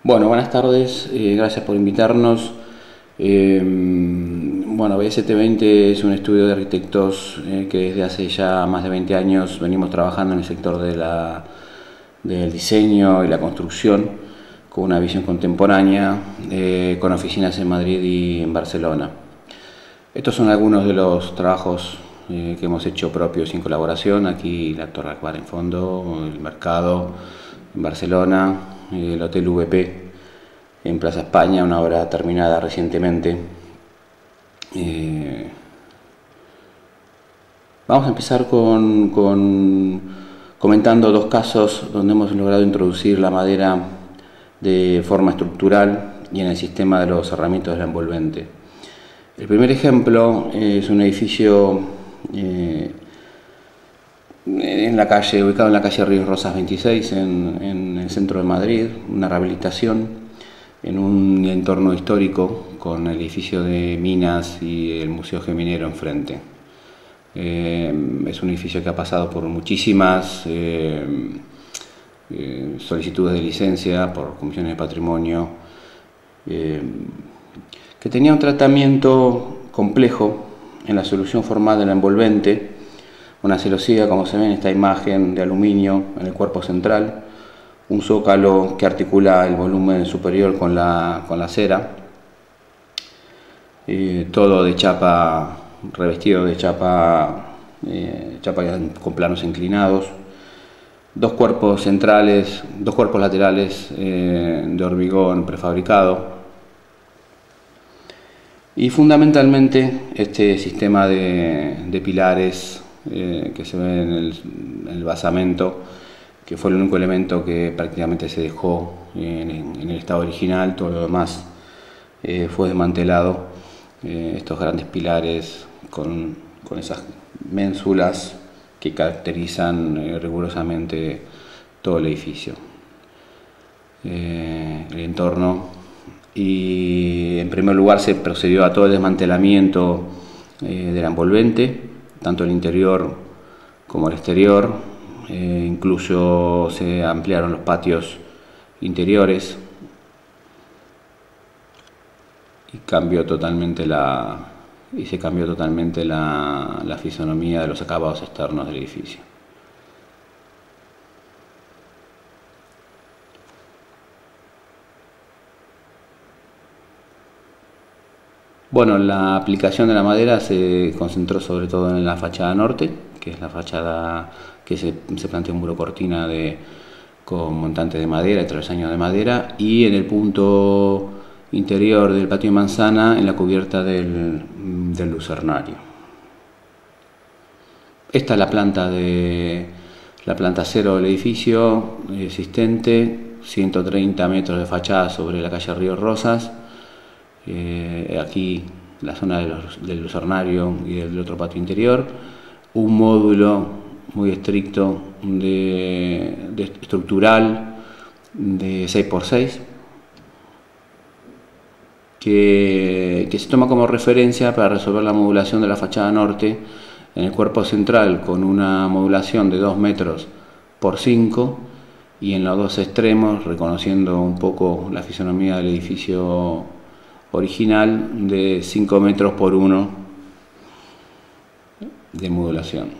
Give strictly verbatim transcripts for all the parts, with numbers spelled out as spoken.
Bueno, buenas tardes, eh, gracias por invitarnos. Eh, bueno, B S T veinte es un estudio de arquitectos eh, que desde hace ya más de veinte años venimos trabajando en el sector de la, del diseño y la construcción con una visión contemporánea, eh, con oficinas en Madrid y en Barcelona. Estos son algunos de los trabajos eh, que hemos hecho propios en colaboración. Aquí la Torre Akbar en fondo, el Mercado en Barcelona, el Hotel V P en Plaza España, una obra terminada recientemente. Eh, vamos a empezar con, con comentando dos casos donde hemos logrado introducir la madera de forma estructural y en el sistema de los cerramientos de la envolvente. El primer ejemplo es un edificio eh, en la calle, ubicado en la calle Ríos Rosas veintiséis, en, en el centro de Madrid, una rehabilitación en un entorno histórico con el edificio de minas y el Museo Geminero enfrente. Eh, es un edificio que ha pasado por muchísimas eh, eh, solicitudes de licencia por comisiones de patrimonio, eh, que tenía un tratamiento complejo en la solución formal de la envolvente, una celosía, como se ve en esta imagen, de aluminio en el cuerpo central, un zócalo que articula el volumen superior con la, con la cera, eh, todo de chapa, revestido de chapa, eh, chapa con planos inclinados, dos cuerpos centrales, dos cuerpos laterales eh, de hormigón prefabricado, y fundamentalmente este sistema de, de pilares eh, que se ve en el, en el basamento, que fue el único elemento que prácticamente se dejó en, en el estado original. Todo lo demás eh, fue desmantelado. Eh, estos grandes pilares con, con esas ménsulas que caracterizan eh, rigurosamente todo el edificio, eh, el entorno. Y en primer lugar se procedió a todo el desmantelamiento eh, de la envolvente, tanto el interior como el exterior. Eh, incluso se ampliaron los patios interiores y cambió totalmente la y se cambió totalmente la, la fisonomía de los acabados externos del edificio. Bueno, la aplicación de la madera se concentró sobre todo en la fachada norte, que es la fachada que se, se plantea un muro cortina de, con montantes de madera y travesaños de madera, y en el punto interior del patio de manzana, en la cubierta del, del lucernario. Esta es la planta de la planta cero del edificio existente, ciento treinta metros de fachada sobre la calle Ríos Rosas. Eh, aquí la zona de los, del lucernario y del otro patio interior, un módulo muy estricto de, de estructural de seis por seis que, que se toma como referencia para resolver la modulación de la fachada norte en el cuerpo central, con una modulación de dos metros por cinco, y en los dos extremos, reconociendo un poco la fisonomía del edificio original, de cinco metros por uno de modulación.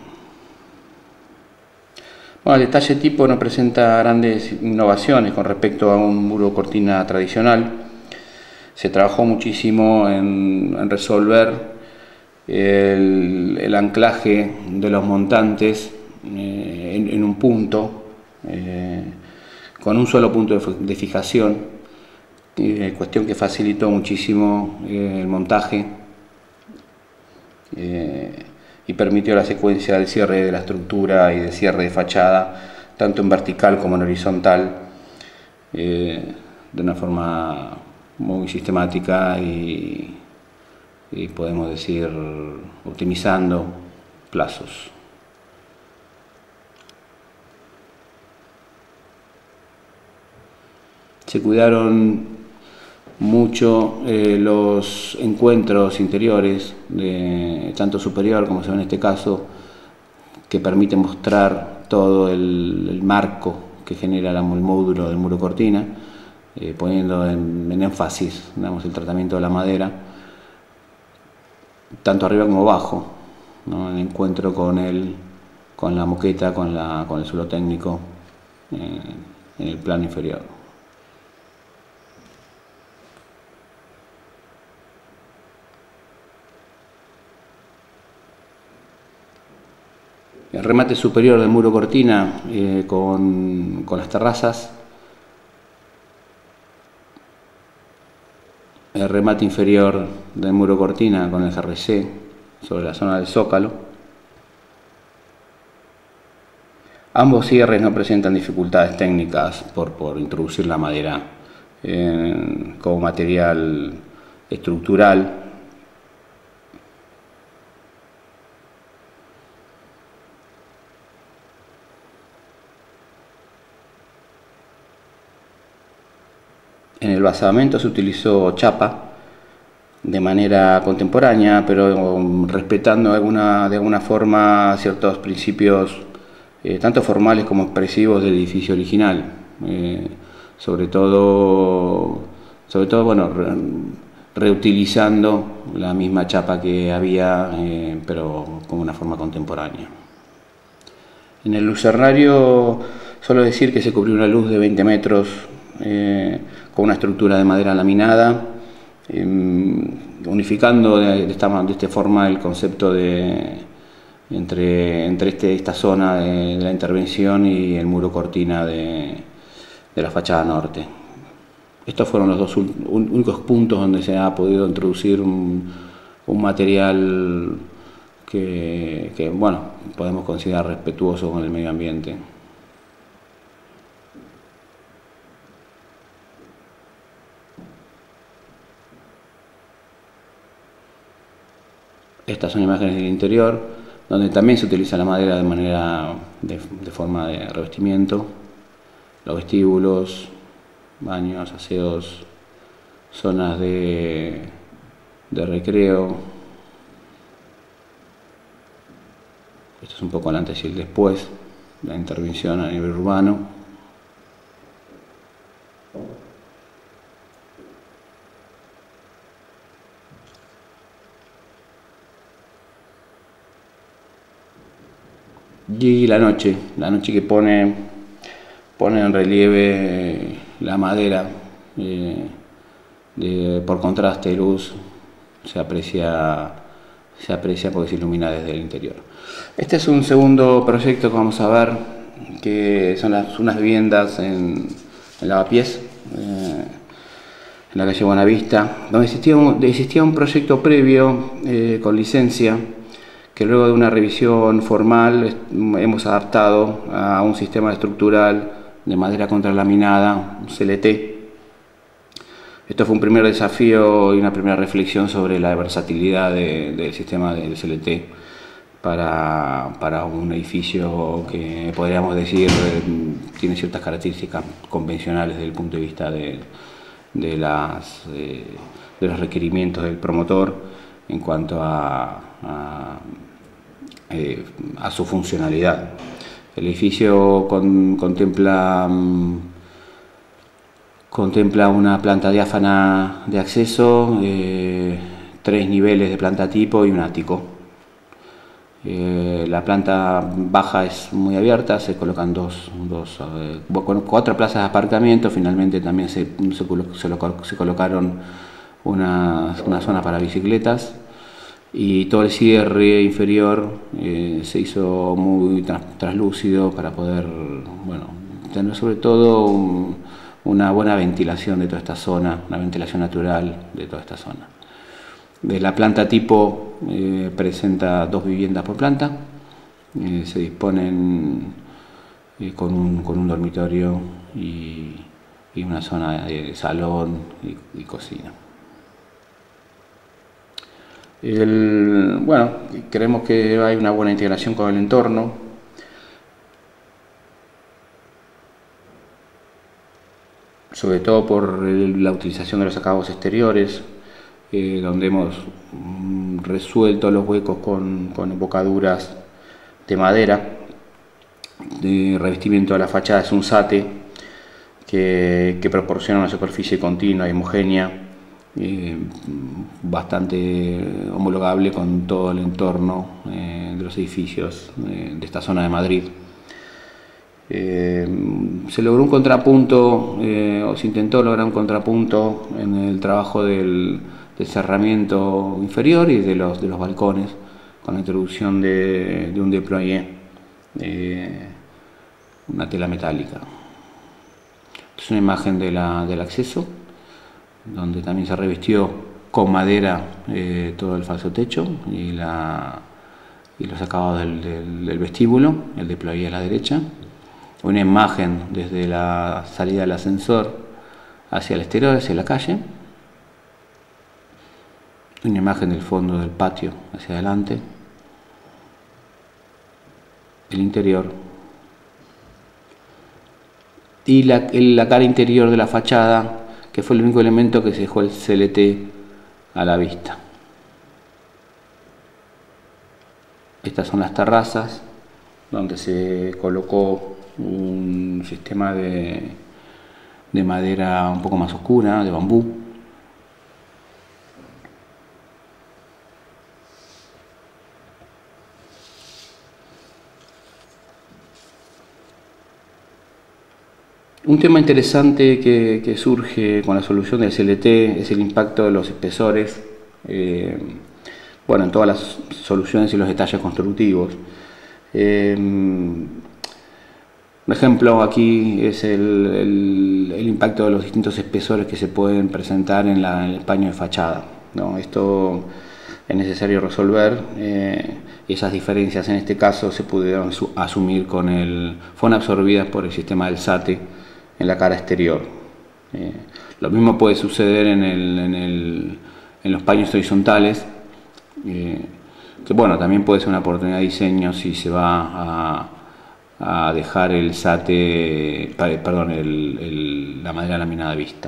Bueno, el detalle tipo no presenta grandes innovaciones con respecto a un muro cortina tradicional. Se trabajó muchísimo en, en resolver el, el anclaje de los montantes eh, en, en un punto, eh, con un solo punto de, de fijación, eh, cuestión que facilitó muchísimo eh, el montaje eh, y permitió la secuencia del cierre de la estructura y de cierre de fachada, tanto en vertical como en horizontal, eh, de una forma muy sistemática y, y podemos decir optimizando plazos. Se cuidaron mucho eh, los encuentros interiores, de, tanto superior como se ve en este caso, que permite mostrar todo el, el marco que genera el módulo del muro cortina, eh, poniendo en, en énfasis, digamos, el tratamiento de la madera, tanto arriba como abajo, ¿no? En encuentro con el, con la moqueta, con, la, con el suelo técnico eh, en el plano inferior. El remate superior del muro cortina eh, con, con las terrazas. El remate inferior del muro cortina con el G R C sobre la zona del zócalo. Ambos cierres no presentan dificultades técnicas por, por introducir la madera eh, como material estructural. En el basamento se utilizó chapa de manera contemporánea, pero respetando alguna, de alguna forma ciertos principios eh, tanto formales como expresivos del edificio original. Eh, sobre todo, sobre todo bueno, re, reutilizando la misma chapa que había, eh, pero con una forma contemporánea. En el lucernario, solo decir que se cubrió una luz de veinte metros eh, con una estructura de madera laminada, eh, unificando de, de, esta, de esta forma el concepto de entre, entre este, esta zona de, de la intervención y el muro cortina de, de la fachada norte. Estos fueron los dos únicos puntos donde se ha podido introducir un, un material que, que, bueno, podemos considerar respetuoso con el medio ambiente. Estas son imágenes del interior, donde también se utiliza la madera de manera de, de forma de revestimiento. Los vestíbulos, baños, aseos, zonas de, de recreo. Esto es un poco el antes y el después, la intervención a nivel urbano. Y la noche, la noche que pone, pone en relieve la madera, eh, de, por contraste de luz, se aprecia, se aprecia porque se ilumina desde el interior. Este es un segundo proyecto que vamos a ver, que son las, unas viviendas en, en Lavapiés, eh, en la calle Buenavista, donde existía un, existía un proyecto previo eh, con licencia, que luego de una revisión formal hemos adaptado a un sistema estructural de madera contralaminada, un C L T. Esto fue un primer desafío y una primera reflexión sobre la versatilidad de, del sistema del C L T para, para un edificio que podríamos decir tiene ciertas características convencionales desde el punto de vista de, de, las, de, de los requerimientos del promotor en cuanto a, a, eh, a su funcionalidad. El edificio con, contempla, um, contempla una planta diáfana de acceso, eh, tres niveles de planta tipo y un ático. Eh, la planta baja es muy abierta, se colocan dos, dos eh, cuatro plazas de aparcamiento, finalmente también se, se, se, se colocaron una, una zona para bicicletas. Y todo el cierre inferior eh, se hizo muy tras, translúcido para poder, bueno, tener sobre todo un, una buena ventilación de toda esta zona, una ventilación natural de toda esta zona. De la planta tipo eh, presenta dos viviendas por planta, eh, se disponen eh, con, un, con un dormitorio y, y una zona de salón y, y cocina. El, bueno, creemos que hay una buena integración con el entorno. Sobre todo por el, la utilización de los acabados exteriores, eh, donde hemos mm, resuelto los huecos con, con embocaduras de madera. De revestimiento de la fachada es un sate que, que proporciona una superficie continua y homogénea, eh, bastante homologable con todo el entorno eh, de los edificios eh, de esta zona de Madrid. Eh, se logró un contrapunto, eh, o se intentó lograr un contrapunto en el trabajo del, del cerramiento inferior y de los, de los balcones, con la introducción de, de un déployé, eh, una tela metálica. Esta es una imagen de la, del acceso, donde también se revistió con madera eh, todo el falso techo y, la, y los acabados del, del, del vestíbulo, el déployé a la derecha. Una imagen desde la salida del ascensor hacia el exterior, hacia la calle. Una imagen del fondo del patio hacia adelante. El interior. Y la, la cara interior de la fachada, que fue el único elemento que se dejó el C L T a la vista. Estas son las terrazas, donde se colocó un sistema de, de madera un poco más oscura, de bambú. Un tema interesante que, que surge con la solución del C L T es el impacto de los espesores, eh, bueno, en todas las soluciones y los detalles constructivos. Eh, Un ejemplo aquí es el, el, el impacto de los distintos espesores que se pueden presentar en, la, en el paño de fachada, ¿no? Esto es necesario resolver, eh, y esas diferencias en este caso se pudieron asumir con el, fueron absorbidas por el sistema del S A T E en la cara exterior. Eh, lo mismo puede suceder en, el, en, el, en los paños horizontales, eh, que bueno, también puede ser una oportunidad de diseño si se va a a dejar el S A T E, perdón, el, el, la madera laminada vista.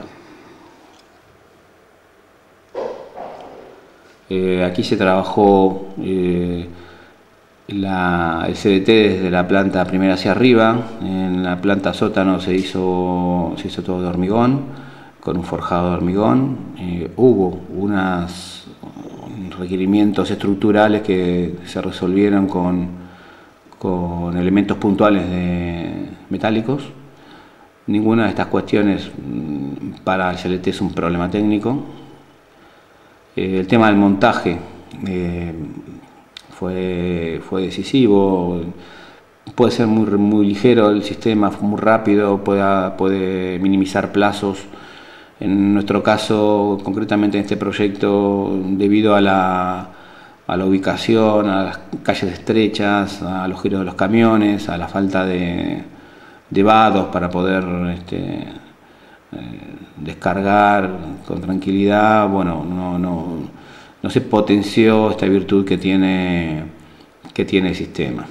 Eh, aquí se trabajó eh, la, el C L T desde la planta primera hacia arriba. En la planta sótano se hizo, se hizo todo de hormigón, con un forjado de hormigón. Eh, hubo unos requerimientos estructurales que se resolvieron con con elementos puntuales de metálicos. Ninguna de estas cuestiones para el C L T es un problema técnico. Eh, el tema del montaje eh, fue, fue decisivo. Puede ser muy, muy ligero el sistema, muy rápido, puede, puede minimizar plazos. En nuestro caso, concretamente en este proyecto, debido a la a la ubicación, a las calles estrechas, a los giros de los camiones, a la falta de, de vados para poder este, eh, descargar con tranquilidad, bueno, no, no, no se potenció esta virtud que tiene, que tiene el sistema.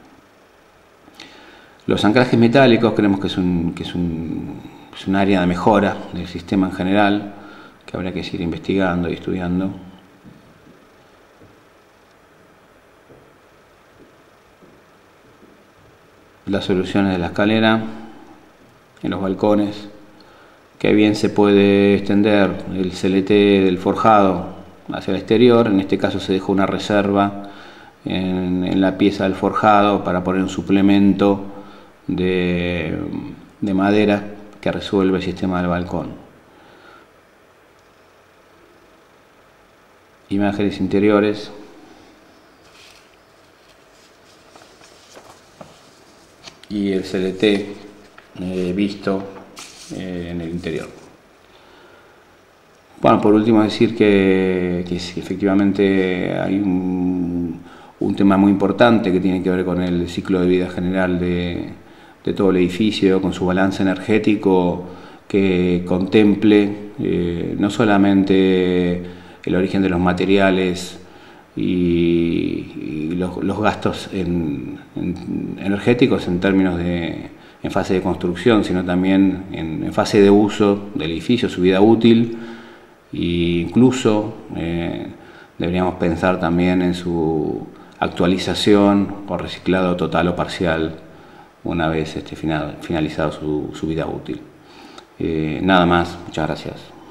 Los anclajes metálicos creemos que es un, que es un, es un área de mejora del sistema en general, que habría que seguir investigando y estudiando. Las soluciones de la escalera, en los balcones, que bien se puede extender el C L T del forjado hacia el exterior. En este caso se dejó una reserva en, en la pieza del forjado para poner un suplemento de, de madera que resuelve el sistema del balcón. Imágenes interiores. Y el C L T eh, visto eh, en el interior. Bueno, por último decir que, que sí, efectivamente hay un, un tema muy importante que tiene que ver con el ciclo de vida general de, de todo el edificio, con su balance energético, que contemple eh, no solamente el origen de los materiales y, y los, los gastos en, en, energéticos en términos de en fase de construcción, sino también en, en fase de uso del edificio, su vida útil, e incluso eh, deberíamos pensar también en su actualización o reciclado total o parcial una vez este final, finalizado su, su vida útil. Eh, nada más, muchas gracias.